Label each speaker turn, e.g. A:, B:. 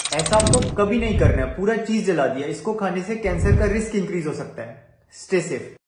A: ऐसा आपको कभी नहीं करना है, पूरा चीज जला दिया। इसको खाने से कैंसर का रिस्क इंक्रीज हो सकता है। Stay safe.